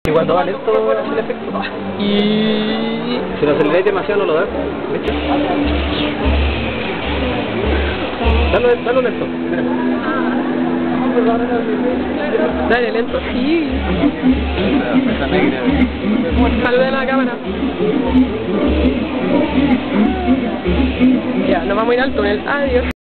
Y cuando va lento hace el efecto. Y si lo aceleráis demasiado no lo da. ¿Viste? Dalo lento. Mira. Dale, lento, sí. Saluda a la cámara. Ya, nos vamos a ir al túnel. Adiós.